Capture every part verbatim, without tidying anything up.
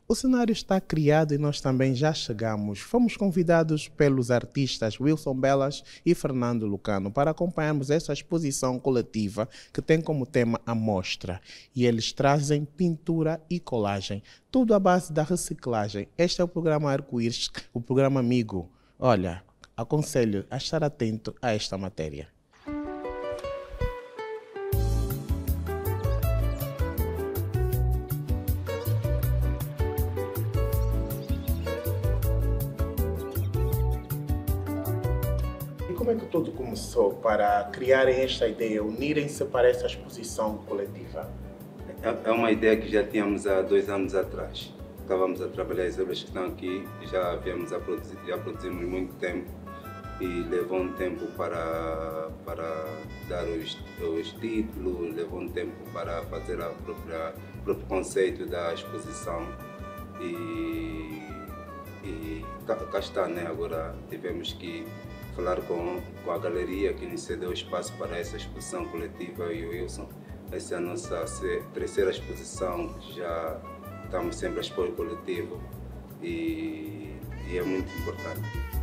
O cenário está criado e nós também já chegamos. Fomos convidados pelos artistas Wilson Belas e Fernando Lucano para acompanharmos essa exposição coletiva que tem como tema a mostra. E eles trazem pintura e colagem, tudo à base da reciclagem. Este é o programa Arco-Íris, o programa amigo. Olha, aconselho a estar atento a esta matéria. Como é que tudo começou para criarem esta ideia, unirem-se para essa exposição coletiva? É uma ideia que já tínhamos há dois anos atrás. Estávamos a trabalhar as obras que estão aqui, já viemos a produzir, já produzimos muito tempo e levou um tempo para, para dar os, os títulos, levou um tempo para fazer a própria, o próprio conceito da exposição e, e cá, cá está, né? Agora tivemos que falar com, com a galeria que nos cedeu espaço para essa exposição coletiva e o Wilson. Essa é a nossa terceira exposição, que já estamos sempre a expor coletivo e, e é muito importante.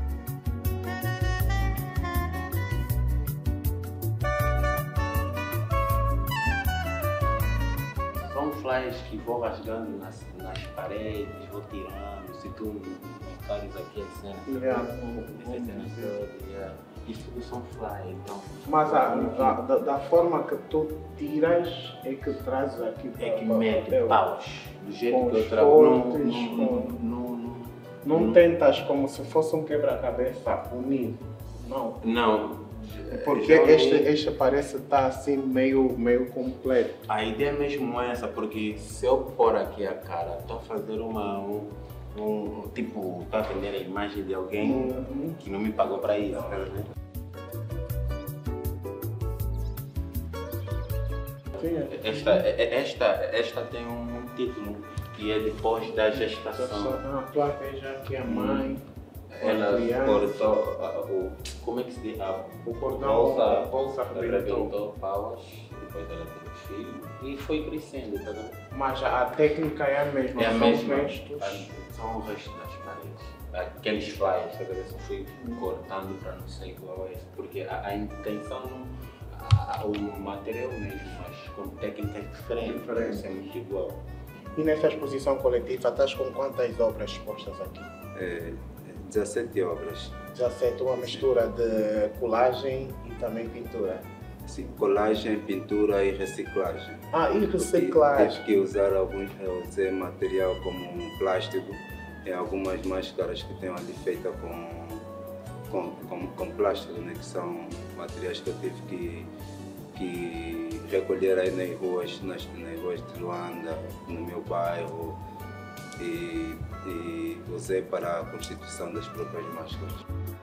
São flyers que vou rasgando nas, nas paredes, vou tirando, se tu me encares aqui a cena, Yeah. essa cena toda, yeah. Isso tudo são flyers, então... Mas a, a, da, da forma que tu tiras é que trazes aqui para É que para o mete papel. paus, do jeito Com que eu os trago, não, cortes, não, com- não, não, Não não, tentas como se fosse um quebra-cabeça unido, não. não. Porque Já este, me- este parece estar assim meio, meio completo. A ideia mesmo é essa, porque se eu pôr aqui a cara, estou a fazer uma, um, um, tipo, estou a vender a imagem de alguém Uhum. que não me pagou para isso, tá vendo? Sim, Esta, esta, esta tem um título que é depois da gestação. a tua veja aqui a mãe, Ela a criança, cortou a- o. Como é que se diz? A o cordão, bolsa, a bolsa arrebentou. arrebentou pauas, depois ela teve os filhos e foi crescendo, tá vendo? Mas a, a técnica é a mesma, É a são mesma. restos. São o resto das paredes. Aqueles flyers, tá vendo? Eu fui cortando para não ser igual a esse, porque a, a intenção, não, a, a, o material mesmo, mas com técnicas diferentes, para não ser muito igual. E nessa exposição coletiva, estás com quantas obras expostas aqui? É, dezassete obras. Já sei, uma mistura de colagem e também pintura. Assim, colagem, pintura e reciclagem. Ah, e Porque reciclagem. Tive que usar alguns, eu usei material como um plástico e algumas máscaras que tenho ali feitas com, com, com, com plástico, né, que são materiais que eu tive que, que recolher aí nas ruas, nas, nas ruas de Luanda, no meu bairro, e, e usei para a constituição das próprias máscaras.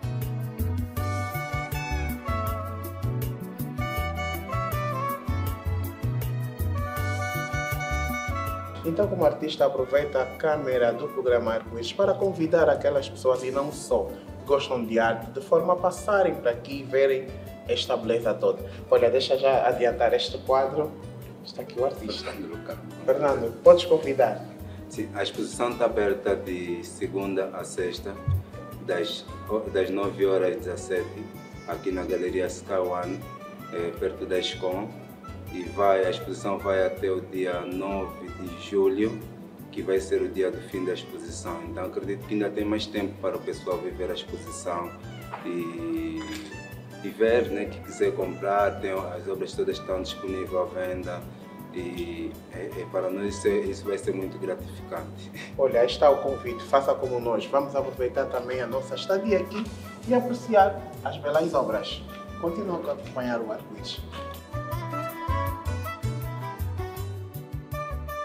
Então, como artista, aproveita a câmera do programa Arco-Íris para convidar aquelas pessoas, e não só, que gostam de arte, de forma a passarem para aqui e verem esta beleza toda. Olha, deixa já adiantar este quadro. Está aqui o artista. Fernando Lucano. Fernando, podes convidar? Sim, a exposição está aberta de segunda a sexta, das, das nove horas às dezassete, aqui na Galeria Sky One, eh, perto da Escom. E vai, a exposição vai até o dia nove de julho, que vai ser o dia do fim da exposição. Então acredito que ainda tem mais tempo para o pessoal viver a exposição e, e ver, né, que quiser comprar, tem, as obras todas estão disponíveis à venda. E é, é, para nós isso, é, isso vai ser muito gratificante. Olha, aí está o convite, faça como nós. Vamos aproveitar também a nossa estadia aqui e apreciar as belas obras. Continua a acompanhar o Arco-Íris.